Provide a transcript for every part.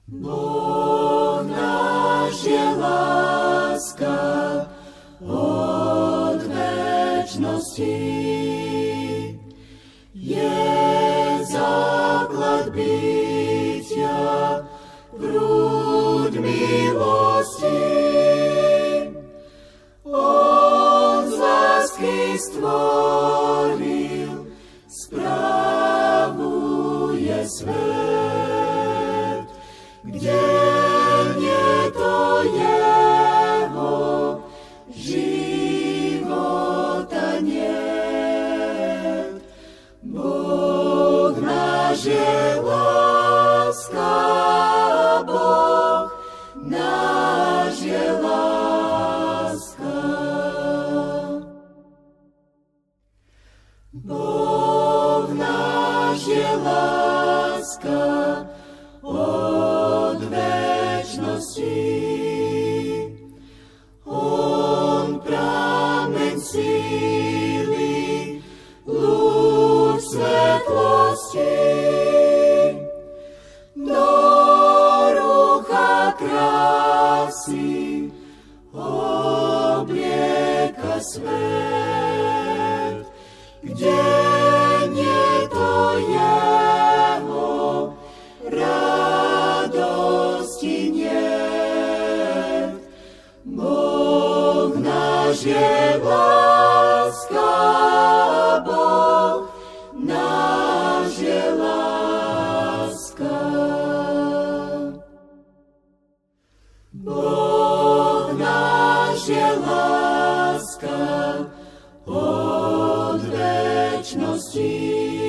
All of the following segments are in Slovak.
Boh náš je láska od večnosti, je základ bytia, prúd milosti. On z lásky stvoril, spravuje svet, kde nie to jeho života niet. Boh náš je láska, Boh náš je láska. Boh náš je láska od večnosti. On prameň síly, lúč svetlosti, do rucha krásy oblieka svet, kde nie to jeho radosti niet. Boh náš je láska, Boh náš je láska. Boh náš je láska od večnosti.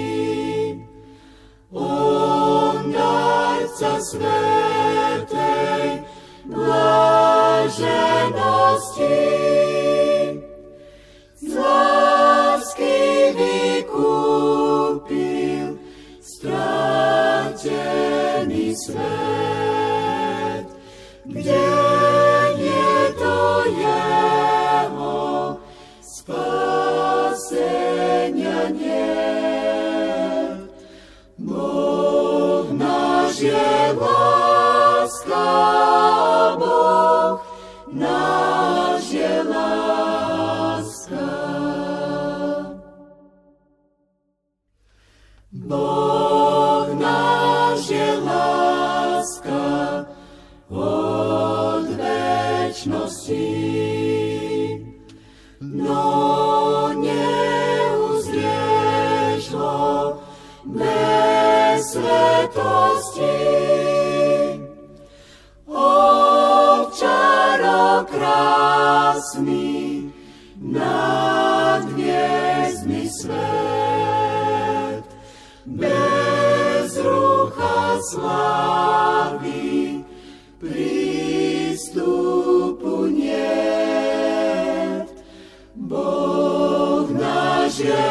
On darca svätej blaženosti, z lásky vykúpil stratený svet, kde nie to jeho spasenia niet. Boh náš je láska, Boh náš je láska. Boh náš je láska od večnosti. No neuzrieš ho bez svetosti, ovčaro krásny, nad hviezdny svet, bez rucha slávy prístupu niet. Boh náš je